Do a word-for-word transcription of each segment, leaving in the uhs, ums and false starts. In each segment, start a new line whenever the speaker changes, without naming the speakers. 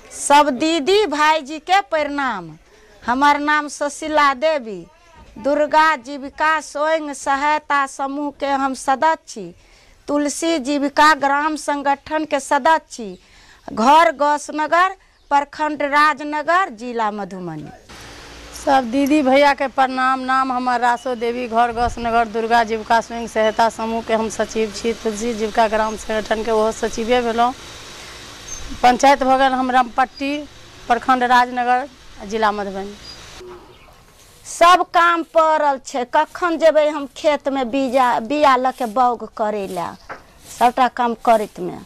सब दीदी भाईजी के प्रणाम। हमार नाम सुशीला देवी, दुर्गा जीविका स्वयं सहायता समूह के हम सदस्य छी। तुलसी जीविका ग्राम संगठन के सदस्य छी। घर गौसनगर, प्रखंड राजनगर, जिला मधुबनी।
सब दीदी भैया के प्रणाम। नाम हमार रासो देवी, घर गौसनगर, दुर्गा जीविका स्वयं सहायता समूह के हम सचिव छी। तुलसी जीविका ग्राम संगठन के वो सचिवे भेलौं। पंचायत भऽ गेल हम रामपट्टी, प्रखंड राजनगर, जिला मधुबनी।
सब काम पड़ल छै, कखन जेबै हम खेत में बीजा बिया ल के बौग करे ला, सबटा काम करत में।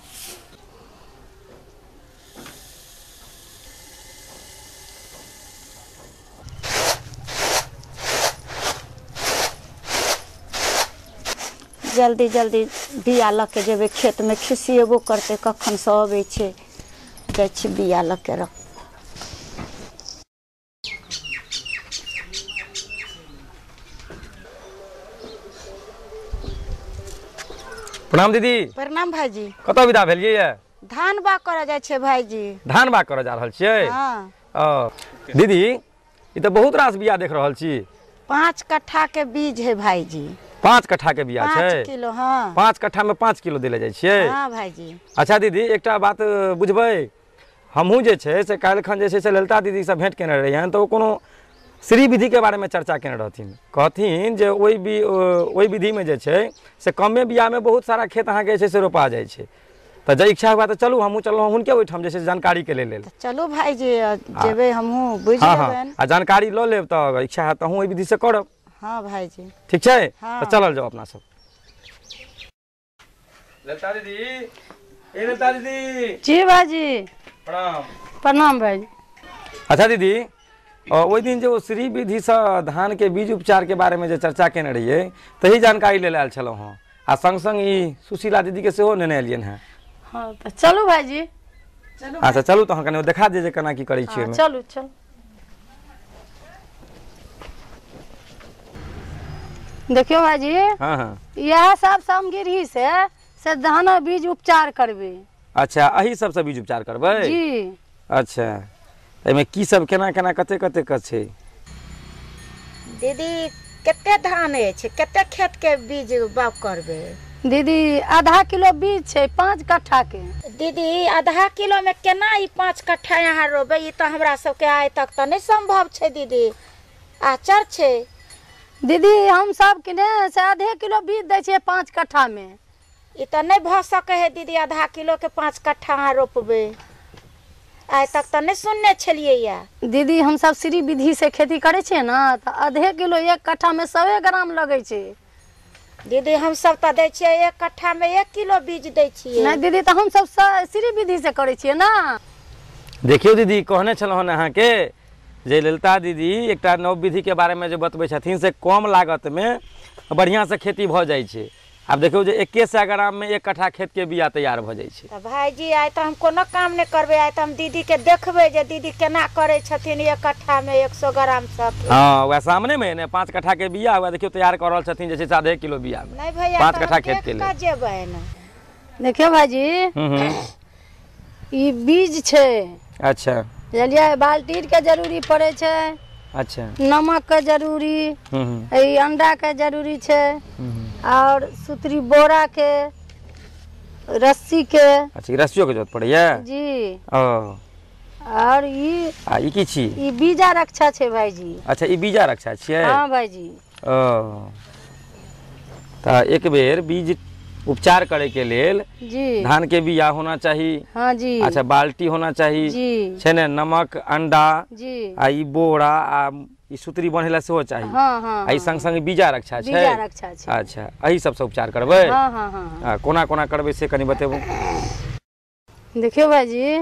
जल्दी जल्दी बिया ल के जेबै खेत में, खिसिएबो करते कखन से अबै छै। जाइ छी बिया ल के रख।
प्रणाम दीदी।
प्रणाम भाईजी।
कतऽ विदा भेलियै ये?
धान बा करे जाय छै भाईजी।
धान बा करे जा रहल छियै?
हाँ।
ओ दीदी ई तऽ बहुत रास बिया देख रहल छी।
पाँच कट्ठा के बीज है भाईजी।
पाँच कट्ठा के बिया छै?
पाँच किलो। हाँ।
पाँच कट्ठा में पाँच किलो देले जाइ छियै?
हाँ भाईजी।
अच्छा दीदी एकटा बात बुझबै, हमहूँ जे छै से काल्हि खन जे छै से ललिता दीदी से भेंट केने रहियनि तऽ ओ कोनो श्री विधि के बारे में चर्चा केने रहथिन। कहथिन जे ओहि भी ओहि विधि में जे छै से कमे बिया में बहुत सारा खेत अहाँ के जे छै से रोपा जाइ छै। तो जब इच्छा हुआ तो चलू हमहूँ चलू हुनके ओहिठाम जे छै जानकारी के लेल।
चलू भाईजी जेबै हमहूँ बुझ
हाँ
लेबनि।
आ जानकारी लऽ लेब तऽ इच्छा है तो ओहि विधि से करब।
हाँ भाईजी।
ठीक छै?
हाँ।
तो चलल जाओ अपना सब। ललिता दीदी, ए ललिता दीदी।
जी भाईजी।
प्रणाम।
प्रणाम भाईजी।
अच्छा दीदी, ओहि दिन जो श्री विधि से धान के बीज उपचार के बारे में जो चर्चा केने रहिए तही जानकारी ले आयल छलहुँ हँ। आ संग संग ई सुशीला दीदी के सेहो नेने एलियन हैं।
हाँ तो चलू भाईजी।
अच्छा चलू तो कनि देखा दे जे केना की करै छियै।
हाँ, चलू चलू। देखियो भाईजी। हाँ हाँ। यह सब सामग्री से से धान बीज उपचार करबे।
अच्छा अही सब से बीज उपचार करबै?
जी। अच्छा
एमे की सब केना केना कते कते क छै?
दीदी कते धान छै, कते खेत के बीज बाग करबे?
दीदी आधा किलो बीज छै पाँच कट्ठा के।
दीदी आधा किलो में केना ई पाँच कट्ठा यहाँ रोबे? ई तो हमरा सबके आइ तक तो नहीं संभव छै दीदी। आचर छै
दीदी हम सब के ने से आधे किलो बीज दै छै पाँच कट्ठा में।
ई तो नहीं भ सके है दीदी, आधा किलो के पाँच कट्ठा यहाँ रोपबे। आइ तक तो नहीं सुनने छलिए या।
दीदी हम सब श्री विधि से खेती करे छे ना, तो आधे किलो एक कट्ठा में सौ ग्राम लगे छे।
दीदी हम सब तो दै छियै एक कट्ठा में एक किलो बीज दै छियै।
नहीं दीदी तो हम सब श्री विधि से करे छियै ना।
देखियो दीदी कहने छलहुँ अहाँ के जे ललिता दीदी एकटा नव विधि के बारे में जो बतबै छथिन से कम लागत में बढ़िया से खेती भ जाइ छै। अब देखियो जे इक्कीस सौ ग्राम में एक कट्ठा खेत के बिया तैयार भ जाइ छै।
भाईजी आइ तो हम कोनो काम नहीं करबे, आइ तो हम दीदी के देखबे जे दीदी केना करे छथिन एक कट्ठा में एक सौ ग्राम सब।
हाँ वह सामने में ने पाँच कट्ठा के बिया हुआ देखियो तैयार कर रहल छथिन जैसे आधे किलो बिया में।
नहीं भैया
पाँच कट्ठा खेत के लिए
जेबै ना।
देखियो भाईजी ई बीज छै। अच्छा बुझलिए बाल्टी के जरूरी पड़े छै। अच्छा नमक के जरूरी, ई अंडा के जरूरी छै और सूत्री बोरा के, रस्सी के। अच्छा
रस्सियों के जरूरत पड़ैया
जी।
ओ
और ई
आ ई की छी?
ई बीजा रक्षा छै भाईजी।
अच्छा ई बीजा रक्षा छियै?
हाँ भाईजी।
ओ त एक बेर बीज उपचार करे के लेल
जी
धान के बिया होना चाहिए।
हाँ जी।
अच्छा बाल्टी होना चाहिए जी, छै ने नमक अंडा जी, आ ई बोरा आ ई सूत्री बनेला सेहो चाहिए। हाँ हाँ। आ ई संग संग बीजा रक्षा छै। बीजा रक्षा छै। अच्छा एही सब से उपचार करबै? हाँ हाँ हाँ। कोना कोना करबै से कनी बतेबू।
देखियो भाईजी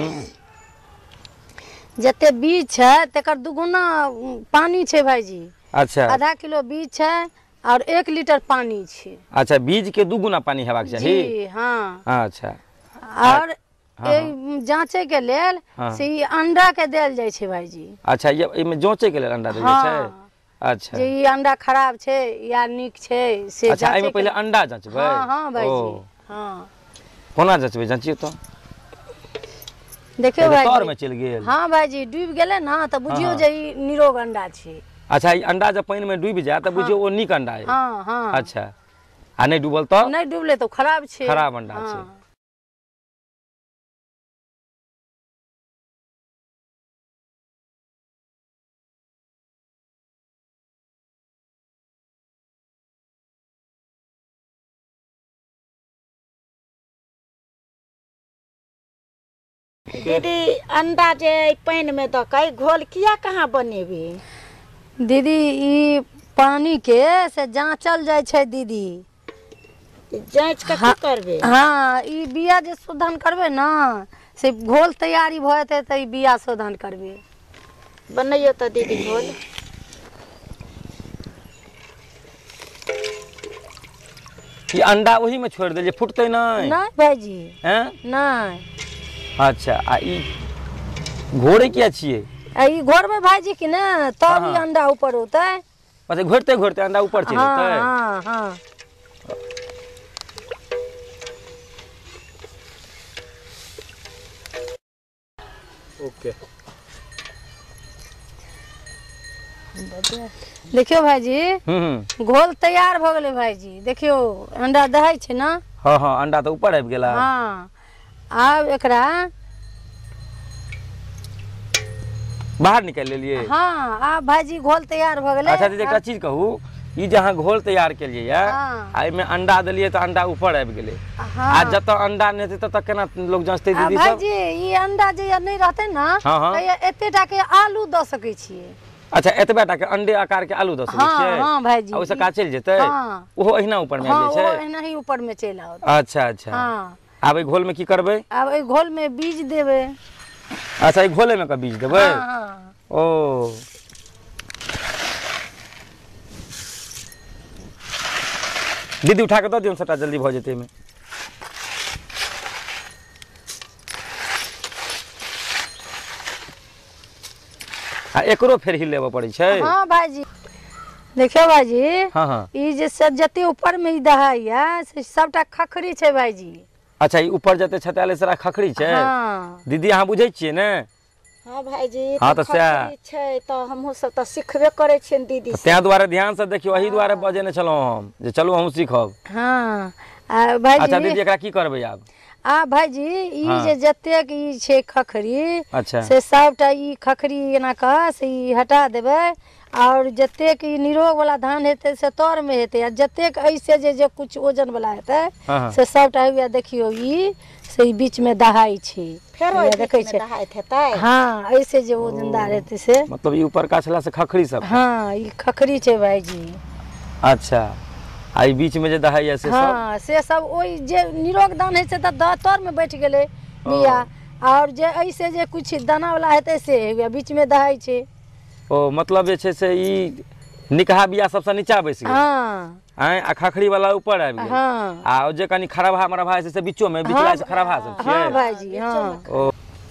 जते बीज छै तकर दुगुना पानी छै भाईजी। अच्छा आधा किलो बीज छै और एक लीटर पानी छे। अच्छा बीज के दू गुना पानी हेबाक चाही जी। हाँ अच्छा और हाँ। जांचे के लेल हाँ। से अंडा के देल जाय छे भाईजी। अच्छा ये इमे जांचे के लेल अंडा देल हाँ। जाय छे। अच्छा जे अंडा खराब छे या निक छे से अच्छा एमे पहले अंडा जांचबै। हां हां भाईजी हां कोना जांचबै जांचियो तो देखियो भाई
तौर में चल गेल।
हाँ भाईजी डूब गेले ना तो बुझियो जे ई निरोग अंडा छै।
अच्छा ई अंडा जब पानी में डूब जाए तो बुझियो ओ नीक अंडा है।
हाँ हाँ
अच्छा आ नहीं डूबल तो
नहीं डूबले तो खराब छै,
खराब अंडा छै।
हाँ।
दीदी अंडा जे पानी में दऽ के घोल किया कहाँ बनेबी?
दीदी ई पानी के से जांचल जाय छै दीदी।
जांच के की करबे?
हाँ ई बिया जे शोधन करबे ना से घोल तैयारी भ जेते त ई बिया शोधन करबे।
बनैयो त दीदी घोल।
ई अंडा वही में छोड़ देलिए फुटते नहीं?
नहीं भाईजी
हैं
नहीं।
अच्छा आ ई घोड़े किया छिए?
आ ई घोर में भाईजी कि ना तब ई अंडा ऊपर होते।
अच्छा घोरते घोरते अंडा ऊपर चल
हाँ,
जेतै।
हाँ हाँ
ओके
देखियो भाईजी
हम्म
घोल तैयार भ गेले भाईजी। देखियो अंडा दहै छै ना।
हाँ हाँ अंडा तो ऊपर आबि गेला।
हाँ आब एकरा
बाहर निकाल लेलिए।
हाँ आब भाईजी घोल तैयार भ गेले।
अच्छा दीदी एकटा चीज कहू ई जहाँ घोल तैयार केलिए या
हाँ।
आ एमे अंडा देलिए तो अंडा ऊपर आबि गेले।
हाँ
आ जत अंडा नहीं हेतै तत केना लोग जांचतै
आ
दीदी सब?
भाईजी ई अंडा जे नहीं रहते ना
हाँ, हाँ।
तो एतेटा के आलू द सकै छियै।
अच्छा एतबे टा के अंडे आकार के आलू दऽ सकै
हाँ,
छियै?
हाँ भाईजी।
आ ओइसे का चलि जेतै?
हाँ।
ओहो अहिना ऊपर में
हाँ
आबि
वो
जाइ छै?
एना ही ऊपर में चलि आओ।
अच्छा अच्छा
हाँ
आब एहि घोल में की करबै?
अब ए घोल में बीज देबे।
अच्छा ई घोले में का बीज देबै?
हाँ हाँ
ओ दीदी उठा के दऽ दियौ सबटा जल्दी भऽ जेतै एहिमे। आ एकरो फेर हिल लेबऽ पड़ै छै?
हाँ भाईजी देखियो भाईजी
हाँ हाँ
ई जे सब जते ऊपर में ई दहाइया से सबटा खखरी छै भाईजी।
अच्छा ई ऊपर जते छताले सारा खखरी छै?
हाँ
दीदी अहाँ बुझै छियै ने?
हाँ भाईजी
हाँ
तो
तो सएह।
खखरी छै तो हमहू सब तो सिखबे करे छियन दीदी से।
तें दुआरे ध्यान से देखियो एही दुआरे बजेने छलहुँ हम जे चलू हमहूँ सीखब।
हाँ आ भाईजी
अच्छा दीदी एकरा की करबै आब?
आ भाईजी ई
हाँ।
जे जतेक ई छै खखरी
अच्छा
से सबटा ई खखरी एना कऽ से ई हटा देबै और जतेक ई निरोग वाला धान हेतै से तौर में हेतै आ जतेक ऐसे जे जे कुछ ओजन वाला हेतै
हाँ, हाँ।
से सबटा हुआ देखियो ई से ई बीच में दहाई छै।
फेरो
ये
ई
देखै
बीच
छै
में दहाइत हेतै?
हाँ ऐसे जे वजनदार हेतै से।
मतलब ई ऊपर का छला से खखरी सब?
हाँ ई खखरी छै भाईजी।
अच्छा आ ई बीच में जे दहाइया से सब?
हाँ से सब ओइ जे निरोग दान है से त तौर में बैठ गेलै बिया और जे ऐसे जे कुछ दाना वाला हेतै से हुआ बीच में दहाई छै।
ओ मतलब जे छै से ई निकहा बिया सबसे नीचा बैस गेल।
हाँ
आय आ खखरी वाला ऊपर आबि गेल।
हाँ
आ जे कनी खरबहा मरबहा से से बीचो में बिचला से खरबहा सब छियै?
हाँ भाईजी हाँ
ओ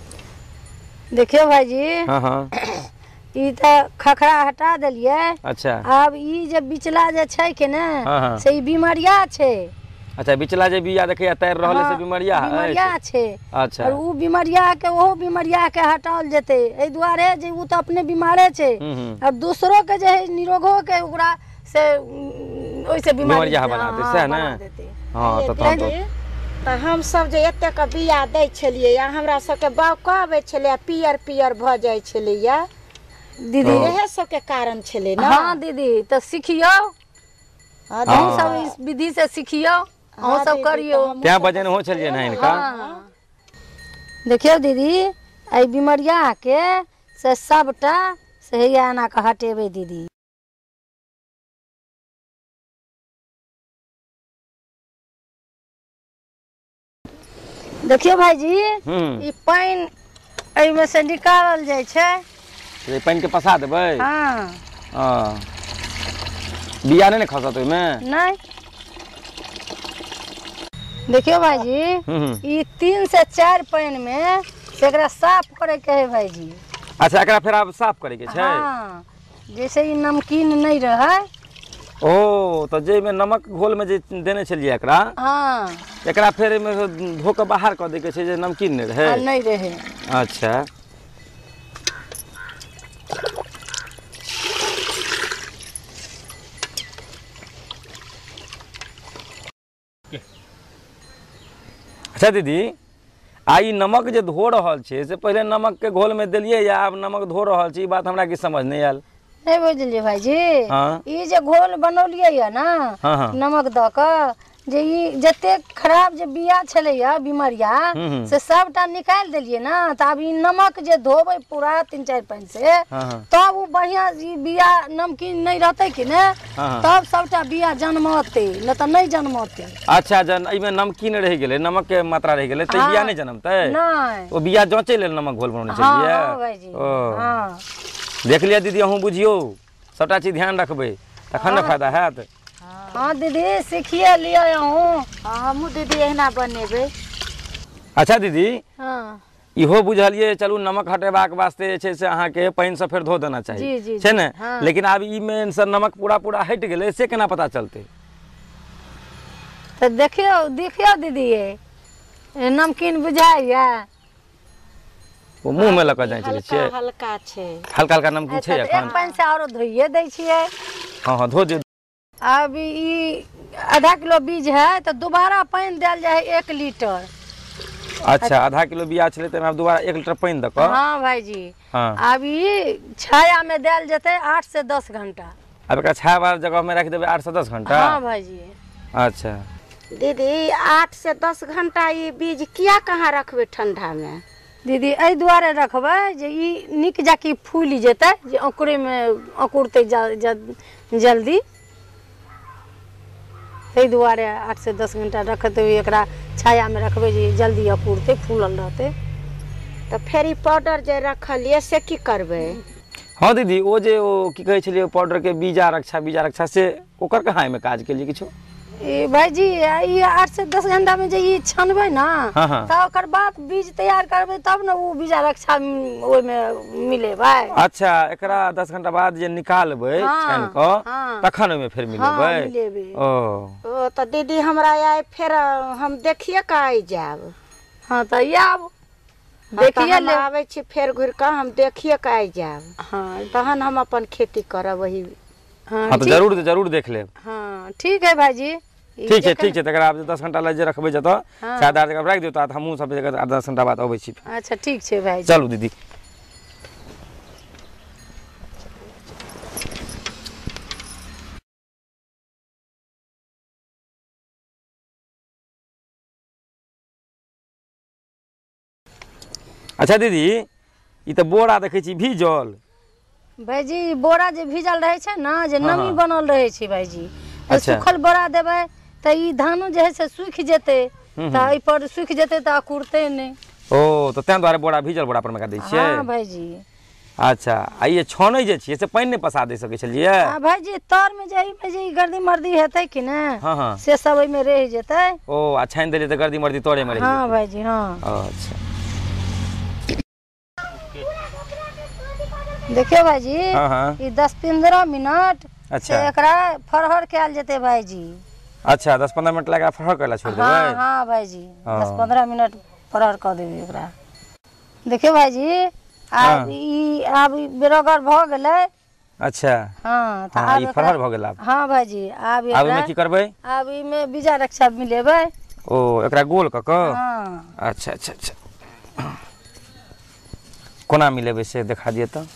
देखियो भाईजी
हाँ हाँ
ई त खखरा हटा देलिए।
अच्छा
अब ई जे बिचला जे छै के ने
हाँ, हाँ।
से ई बीमारिया छै।
अच्छा बिचला जे बिया देखैया तैर रहल है से बीमारिया है?
बीमारिया छै।
अच्छा
और उ बीमारिया के ओहो बीमारिया के हटाल जेतै एहि दुआरे जे उ त अपने बीमारे छै
हम्म, हम्म।
और दूसरों के जे है निरोगो के ओकरा से ओइसे बीमारी
बीमारिया बना देतै, सएह ने? हाँ
ये
तो तहन तो
दीदी, तो हम सब जे एते के बिया दै छलियै या हमरा सब के बाउका आबै छलै पियर पियर भ जाइ छलै या
दीदी
इहे सब के कारण छलै ना?
हाँ दीदी तो सीखियो
हाँ
अहूँ
दीदी,
सब इस विधि से सीखियो अहूँ
हाँ
सब
दीदी,
करियो।
तो हमहूँ
त्या
सब
बजन हो छलिए ना इनका?
हाँ देखियो दीदी ए बीमारिया के से सबटा से हैया एना के हटेबै दीदी। देखियो भाईजी
हम्म
ई पानी एहि में से निकालल जाइ छै।
ये पानी के पसा देबै?
हाँ
हाँ बिया नहीं ने खसत ओइमे?
नहीं देखियो भाईजी
हम्म
ई तीन से चार पानी में से एकरा साफ करे के है भाईजी।
अच्छा एकरा फिर आप साफ करे के छै?
हाँ जैसे ई नमकीन नहीं रहे
ओ तो जे में नमक घोल में जे देने छलिए एकरा
हां
एकरा फेर में धो के बाहर क दे के छै जे नमकीन नहीं रहे
नहीं रहे।
अच्छा अच्छा दीदी आई नमक जे धो रहल छे से पहले नमक के घोल में दिलिए या अब नमक धो रहल छी, ई बात हमरा की समझ नहीं आयल।
नहीं बुझलिए भाईजी।
हाँ
ई जे घोल बनौलिए या ना
हाँ हाँ
नमक द क जे ई जते खराब जे बिया छले या बीमारिया से सबटा निकाल देलिए ना, त अब ई नमक जे धोबे पूरा तीन चार पानी से तब वो बढ़िया ई बिया नमकीन नहीं रहते कि ने तब सबटा बिया जन्मते, न त नहीं जन्मते।
अच्छा जन ई में नमकीन रह गेले, नमक के मात्रा रह गेले त बिया नहीं जन्मते
नहीं,
ओ बिया जांचे ले नमक घोल बनने चाहिए।
हां भाईजी हां
देख लिया दीदी, अहूँ बुझियो सबटा चीज ध्यान रखबे तखन न फायदा हैत।
हाँ दीदी सीखिए लिया हूँ।
हम दीदी एहना बनेबे।
अच्छा दीदी
हाँ
इहो बुझलिए चलू नमक हटेबाक वास्ते जे छै से अहाँ के पानी से फेर धो देना चाहिए,
जी, जी,
छै ने?
हाँ।
लेकिन अब ई में से नमक पूरा पूरा हट गेले से केना पता चलते?
तो देखियो देखियो दीदी ये नमकीन बुझाइया
वो मुंह में लग जाय छै छे
हल्का छै,
हल्का हल्का नमकीन छै
एक
एखन।
पानी से और धोइए दै छिए।
हां हां धो दे।
अब ई आधा किलो बीज है तो दोबारा पानी डाल जाए एक लीटर।
अच्छा आधा किलो बिया छले त अब दोबारा एक लीटर पानी द क।
हां भाईजी हां अब ई छाया में डाल जते आठ से दस घंटा।
अब एकरा छाया वाला जगह में रख देबे आठ से दस घंटा।
हां भाईजी
अच्छा
दीदी आठ से दस घंटा ये बीज किया कहाँ रखबे ठंडा में?
दीदी ए दुआरे रखबे जे ई निक जाकी फूल जेते जे अंकुरे में अंकुरते जल्दी, ए दुआरे आठ से दस घंटा रखते हुए एकरा छाया में रखबे जे जल्दी अंकुरते फूलल रहते।
तो फेर ई पाउडर जे रखलिए से की करबे?
हाँ दीदी ओ जे ओ की कहे छलिए पाउडर के बीजा रक्षा बीजा रक्षा से ओकर कहाँ में काज के लिए किछो?
ए भाईजी ई आठ से दस घंटा में जे ई छनबे ना
हाँ हाँ।
त ओकर बाद बीज तैयार करबे तब ना वो बीजा रक्षा ओय में मिलेबे।
अच्छा एकरा दस घंटा बाद जे निकालबे
हाँ,
छान क
हाँ।
तखन ओय में फिर मिलेबे।
हाँ, मिलेबे।
ओ
ओ तो दीदी हमरा आए फिर हम देखिए का आई जाब।
हां त आब
देखिए
देखिए
ले आवे छी फेर घुर का हम देखिए का आई जाब।
हां
तहन हम अपन खेती करब वही।
हां
हाँ तो जरूर जरूर देख लेब।
हां ठीक है भाईजी।
ठीक है ठीक है तकरा आप दस घंटा लगे रखबे जत शायद आधा रख दियो त हमहू सब जगह आधा दस घंटा बाद आबै छी।
अच्छा ठीक छे भाईजी।
चलू दीदी। अच्छा दीदी ई त बोरा देखे छी भीजल।
भाईजी बोरा जे भीजल रहे छे ना जे
हाँ,
नमी
हाँ।
बनल रहे छे भाईजी,
अच्छा।
सूखल बोरा देबे त ई धानो जे है से सूख जेते त ई पर सूख जेते त अकुरते नहीं।
ओ तो तें द्वारे बोरा भीजल बोरा पर में का दै छियै।
हां भाईजी।
अच्छा आ ये छानै जे छियै से पानी नहीं पसा दे सकै छलिए?
हां भाईजी तर में जे में जे गर्दी मर्दी हेतै कि ने
हां हां
से सब ओय में रह जेतै।
ओ आ छाइन देलिए त गर्दी मर्दी तोड़े में रह
हां भाईजी हां।
अच्छा
देखियो भाईजी
हां हां
ई दस पंद्रह मिनट
अच्छा।
से एकरा फरहर कैल जेते भाईजी।
अच्छा दस पंद्रह मिनट लगा फरहर करला छोड़ देबै।
हां हां भाईजी
हाँ।
दस पंद्रह मिनट फरहर कर देबे एकरा। देखियो भाईजी
हाँ।
आब ई आब ई बेरोगर भ गेलै।
अच्छा
हां त
हाँ,
आब
ई
एकरा-
फरहर भ गेल आब।
हां भाईजी आब
आब
एकरा
में की करबै?
आब ई में बीजा रक्षा मिलेबै।
ओ एकरा गोल क क
हां
अच्छा अच्छा अच्छा कोना मिलेबै से देखा दिए त।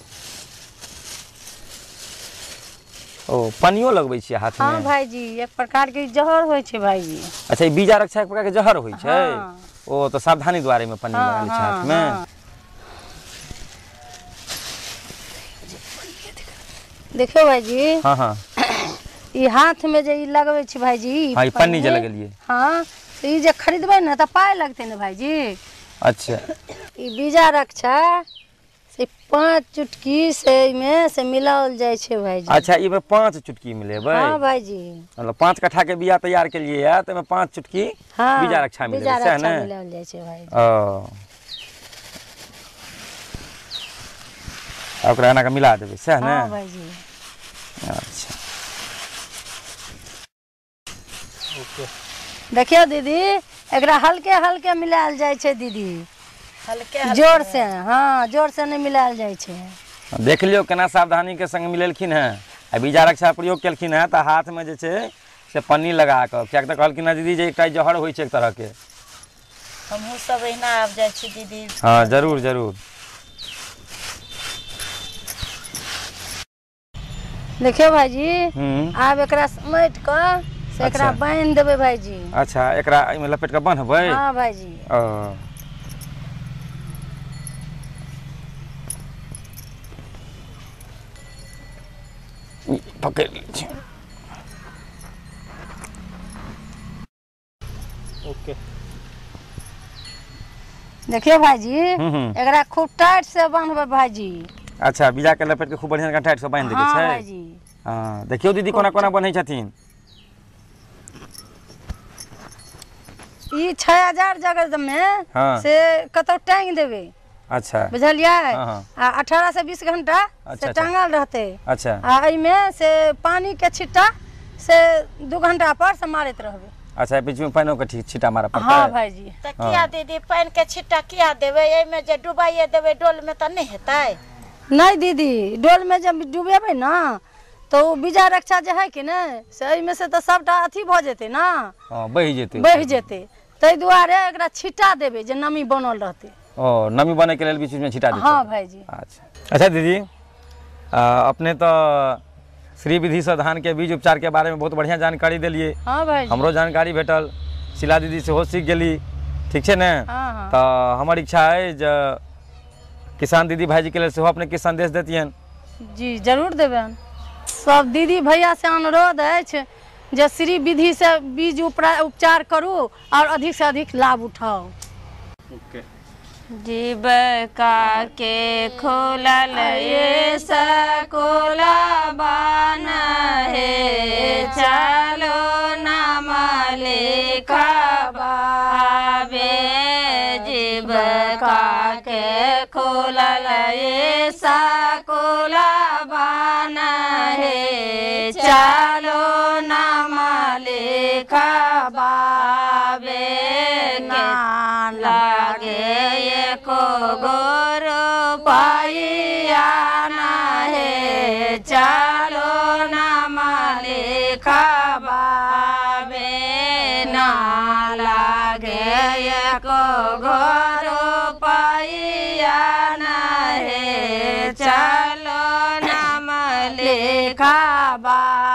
ओ पानियो लगबै छियै हाथ में?
हां भाईजी एक प्रकार के जहर होय छे भाईजी।
अच्छा ई बीजा रक्षा एक प्रकार के जहर होय छै।
हाँ।
ओ तो सावधानी द्वारे में पानी
हाँ,
लगा लै छै
हाँ,
हाथ में।
हाँ। देखियो भाईजी
हां हां
ई हाथ में जे ई लगबै छी भाईजी
हां ई पन्नी जे लगेलिए।
हां तो ई जे खरीदबै न त पाय लगते न भाईजी।
अच्छा
ई बीजा रक्षा से पांच चुटकी से में से मिलावल जाय छे भाईजी।
अच्छा ई में पांच चुटकी मिलेबै?
हां भाईजी
मतलब पांच कट्ठा के बिया तैयार के लिए है तो में पांच चुटकी
हां
बीजा रक्षा मिलेबै
बीजा
सह
रक्षा
ने?
मिलावल जाय छे भाईजी।
ओ ओकरा एना के मिला देबै सह ने?
हां भाईजी।
अच्छा
ओके। देखियो दीदी एकरा हल्के हल्के मिलायल जाय छे दीदी, हल्के जोर से, हाँ जोर से नहीं मिलायल जाय छे।
देख लियो केना सावधानी के संग मिलेलखिन है। आ बीजा रक्षा प्रयोग केलखिन है तो हाथ में जे छे से पन्नी लगा कर, क्या तो कहलखिन है दीदी जे एकटा जहर होय छे एक तरह के।
हमहू सब एना आब जाय छी दीदी।
हाँ जरूर जरूर।
देखियो भाईजी आब एकरा समेट कर से एकरा बांध देबे भाईजी।
अच्छा एकरा में लपेट के बांधबै?
हाँ भाईजी।
ओ पकड़ लीजिए।
ओके। देखिए भाईजी एकरा खूब टाइट से बांधबै भाईजी।
अच्छा बीजा के लपेट के खूब बढ़िया टाइट से बांध देके छै।
हां भाईजी।
हां देखियो दीदी कोना कोना बनै छथिन। ई छह हज़ार जगह में से कतो टांग देबे। अच्छा बुझलिए। आ अठारह से बीस घंटा
अच्छा,
से टांगल रहते।
अच्छा
आ एई में से पानी के छिट्टा से दो घंटा पर से मारत रहबे। अच्छा बीच में पानी के छिट्टा मारा पड़ता है।
हां भाईजी।
त किया दीदी पानी के छिट्टा किया देबे? एई में जे डुबाइए देबे डोल में त नहीं हेतै?
नहीं दीदी डोल में जब डुबेबे ना तो बीजा रक्षा जे है कि नहीं से एई में से तो सबटा अथी भ जेते ना।
हां बहि जेते
बहि जेते तै दुआरे एकरा छिट्टा देबे जे नमी बनल रहते।
ओ नमी बने के लिए बीच में छिटा देते।
हाँ भाईजी। अच्छा
अच्छा दीदी आ, अपने तो श्री विधि से धान के बीज उपचार के बारे में बहुत बढ़िया जानकारी दिलिए।
हाँ भाईजी।
हमरो जानकारी भेटल, शिला दीदी से हो सीख गेली, ठीक है ना।
हाँ हाँ।
तो हमार इच्छा है जे किसान दीदी भाईजी के लिए से अपने किस संदेश देतियन?
जी जरूर देबेन। सब दीदी भैया से अनुरोध है जे श्री विधि से बीज उपचार करू और अधिक से अधिक लाभ उठाओ।
ओके।
जीविका के खोलल ये सकोला बान है, चलो नाम लेखा बाबे। जीविका के खोलल ये सकोला बान है, चलो नाम लेखा बाबे। लागे को गोरो पाइया ना है, चलो नाम लेखा बाबे। ना लागे को गोरो पाइया ना है, चलो नाम लेखा बाबे।